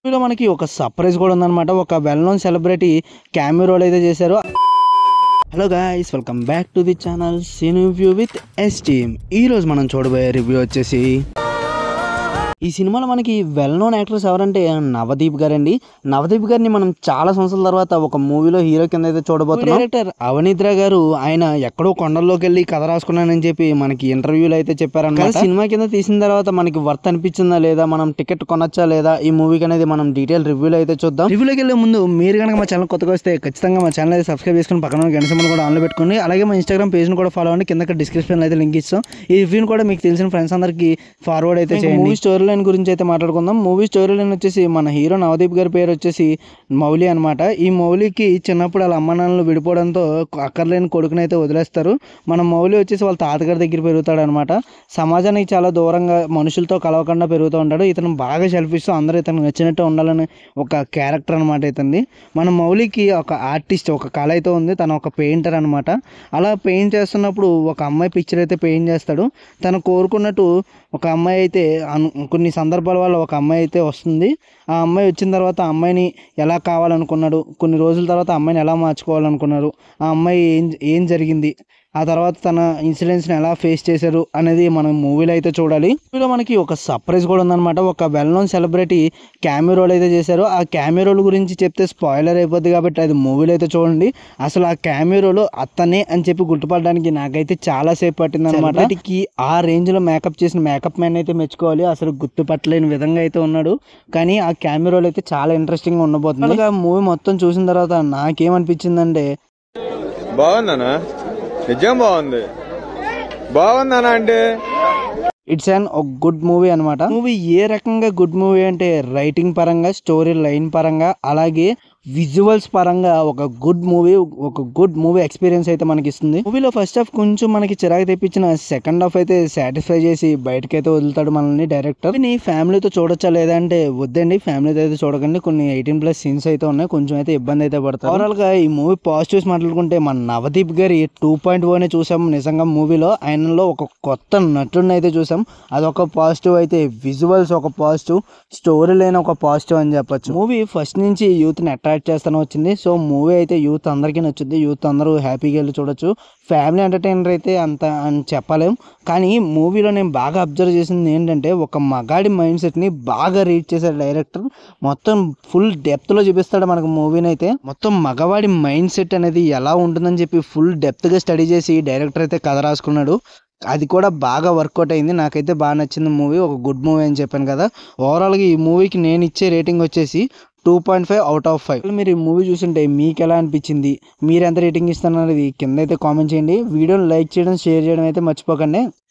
ఇందులో మనకి ఒక సర్ప్రైజ్ కూడా ఉందన్నమాట. ఒక well known celebrity cameo role అయితే చేశారు. Hello guys, welcome back to the channel scene review with S team. ఈరోజు మనం చూడబోయే రివ్యూ వచ్చేసి ఈ సినిమాలో మనకి వెల్ నోన్ యాక్టర్స్ ఎవరంటే నవదీప్ గారండి. నవదీప్ గారిని మనం చాలా సంవత్సరాల తర్వాత ఒక మూవీలో హీరో కింద అయితే చూడబోతున్నాం. డైరెక్టర్ అవనీద్ర గారు ఆయన ఎక్కడో కొండల్లోకి వెళ్ళి కథ రాసుకున్నానని చెప్పి మనకి ఇంటర్వ్యూలో అయితే చెప్పారన్నమాట. సినిమా కింద తీసిన తర్వాత మనకి వర్త్ అనిపించిందా లేదా, మనం టికెట్ కొనొచ్చా లేదా, ఈ మూవీకి అనేది మనం డీటెయిల్ రివ్యూలో అయితే చూద్దాం. రివ్యూలోకి వెళ్ళే ముందు మీరు కనుక మా ఛానల్ కొత్తగా వస్తే ఖచ్చితంగా మా ఛానల్ అయితే సబ్స్క్రైబ్ చేసుకుని పక్కన గంట సింబల్ కూడా ఆన్లో పెట్టుకోండి. అలాగే మా ఇన్స్టాగ్రామ్ పేజ్ని కూడా ఫాలో అవ్వండి. కింద డిస్క్రిప్షన్లో అయితే లింక్ ఇస్తాం. ఈ రివ్యూని కూడా మీకు తెలిసిన ఫ్రెండ్స్ అందరికీ ఫార్వర్డ్ అయితే చేయండి. మూవీ స్టోరీ లైన్ గురించి అయితే మాట్లాడుకుందాం. మూవీ స్టోరీ లైన్ వచ్చేసి మన హీరో నవదీప్ గారి పేరు వచ్చేసి మౌలి అనమాట. ఈ మౌలికి చిన్నప్పుడు వాళ్ళ అమ్మ నాన్నలు విడిపోవడంతో అక్కర్లేని కొడుకుని అయితే వదిలేస్తారు. మన మౌలి వచ్చేసి వాళ్ళ తాతగారి దగ్గర పెరుగుతాడు అనమాట. సమాజానికి చాలా దూరంగా మనుషులతో కలవకుండా పెరుగుతూ ఉంటాడు. ఇతను బాగా సెల్ఫిష్, అందరూ ఇతను నచ్చినట్టు ఉండాలని ఒక క్యారెక్టర్ అనమాట ఇతనిది. మన మౌలికి ఒక ఆర్టిస్ట్, ఒక కళ అయితే ఉంది. తను ఒక పెయింటర్ అనమాట. అలా పెయింట్ చేస్తున్నప్పుడు ఒక అమ్మాయి పిక్చర్ అయితే పెయింట్ చేస్తాడు. తను కోరుకున్నట్టు ఒక అమ్మాయి అయితే కొన్ని సందర్భాల వల్ల ఒక అమ్మాయి అయితే వస్తుంది. ఆ అమ్మాయి వచ్చిన తర్వాత ఆ అమ్మాయిని ఎలా కావాలనుకున్నాడు, కొన్ని రోజుల తర్వాత ఆ అమ్మాయిని ఎలా మార్చుకోవాలనుకున్నారు, ఆ అమ్మాయి ఏం జరిగింది, ఆ తర్వాత తన ఇన్సిడెంట్స్ని ఎలా ఫేస్ చేశారు అనేది మనం మూవీలో అయితే చూడాలి. మూవీలో మనకి ఒక సర్ప్రైజ్ కూడా ఉందన్నమాట. ఒక well known celebrity cameo role అయితే చేశారు. ఆ క్యామియో రోల్ గురించి చెప్తే స్పాయిలర్ అయిపోద్ది కాబట్టి అది మూవీలో అయితే చూడండి. అసలు ఆ క్యామియో రోల్ అతనే అని చెప్పి గుర్తుపడడానికి నాకైతే చాలా సేపు పట్టింది అనమాట. వాటికి ఆ రేంజ్లో మేకప్ చేసిన మేకప్ మ్యాన్ అయితే మెచ్చుకోవాలి. అసలు గుర్తుపట్టలేని విధంగా అయితే ఉన్నాడు. కానీ ఆ క్యామియో రోల్ అయితే చాలా ఇంట్రెస్టింగ్గా ఉండబోతుంది. అలాగే మూవీ మొత్తం చూసిన తర్వాత నాకేమనిపించిందంటే బాగుందనా, నిజం బాగుందనా అంటే ఇట్స్ అన్ ఒక గుడ్ మూవీ అనమాట. మూవీ ఏ రకంగా గుడ్ మూవీ అంటే రైటింగ్ పరంగా, స్టోరీ లైన్ పరంగా, అలాగే విజువల్స్ పరంగా ఒక గుడ్ మూవీ ఎక్స్పీరియన్స్ అయితే మనకి ఇస్తుంది. మూవీలో ఫస్ట్ హాఫ్ కొంచెం మనకి చిరాకు తెప్పించిన సెకండ్ హాఫ్ అయితే సాటిస్ఫై చేసి బయటకైతే వదులుతాడు మనల్ని డైరెక్టర్. నీ ఫ్యామిలీతో చూడొచ్చా లేదంటే వద్దండి, ఫ్యామిలీతో అయితే చూడకండి. కొన్ని 18+ సీన్స్ అయితే ఉన్నాయి, కొంచెం అయితే ఇబ్బంది అయితే పడతారు. ఓవరాల్ గా ఈ మూవీ పాజిటివ్స్ మాట్లాడుకుంటే మన నవదీప్ గారి 2.0 చూసాం. నిజంగా మూవీలో ఆయనలో ఒక కొత్త నటుడిని అయితే చూసాం. అదొక పాజిటివ్. అయితే విజువల్స్ ఒక పాజిటివ్, స్టోరీ లైన్ ఒక పాజిటివ్ అని చెప్పొచ్చు. మూవీ ఫస్ట్ నుంచి యూత్ని అట్రాక్ట్ చేస్తానే వచ్చింది. సో మూవీ అయితే యూత్ అందరికీ నచ్చుద్ది. యూత్ అందరూ హ్యాపీగా వెళ్ళి చూడొచ్చు. ఫ్యామిలీ ఎంటర్టైనర్ అయితే అంత అని చెప్పలేం. కానీ మూవీలో నేను బాగా అబ్జర్వ్ చేసింది ఏంటంటే ఒక మగాడి మైండ్ సెట్ని బాగా రీడ్ చేశాడు డైరెక్టర్. మొత్తం ఫుల్ డెప్త్లో చూపిస్తాడు మనకు మూవీని అయితే. మొత్తం మగవాడి మైండ్ సెట్ అనేది ఎలా ఉంటుందని చెప్పి ఫుల్ డెప్త్గా స్టడీ చేసి డైరెక్టర్ అయితే కథ రాసుకున్నాడు. అది కూడా బాగా వర్కౌట్ అయింది. నాకైతే బాగా నచ్చింది మూవీ. ఒక గుడ్ మూవీ అని చెప్పాను కదా. ఓవరాల్గా ఈ మూవీకి నేను ఇచ్చే రేటింగ్ వచ్చేసి 2.5 అవుట్ ఆఫ్ 5. మీరు ఈ మూవీ చూస్తుంటే మీకు ఎలా అనిపించింది, మీరు ఎంత రేటింగ్ ఇస్తారనేది కింద అయితే కామెంట్ చేయండి. వీడియోని లైక్ చేయడం, షేర్ చేయడం అయితే మర్చిపోకండి.